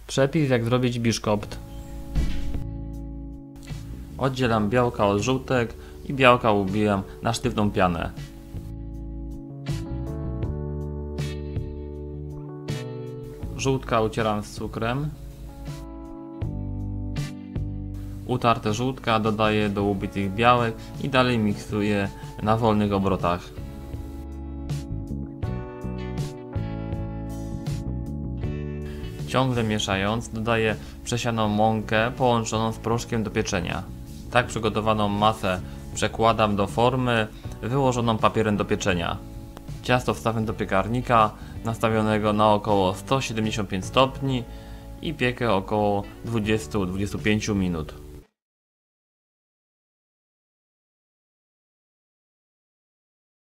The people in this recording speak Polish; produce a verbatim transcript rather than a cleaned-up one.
Przepis, jak zrobić biszkopt. Oddzielam białka od żółtek i białka ubijam na sztywną pianę. Żółtka ucieram z cukrem. Utarte żółtka dodaję do ubitych białek i dalej miksuję na wolnych obrotach. Ciągle mieszając, dodaję przesianą mąkę połączoną z proszkiem do pieczenia. Tak przygotowaną masę przekładam do formy wyłożoną papierem do pieczenia. Ciasto wstawię do piekarnika nastawionego na około sto siedemdziesiąt pięć stopni i piekę około dwadzieścia do dwudziestu pięciu minut.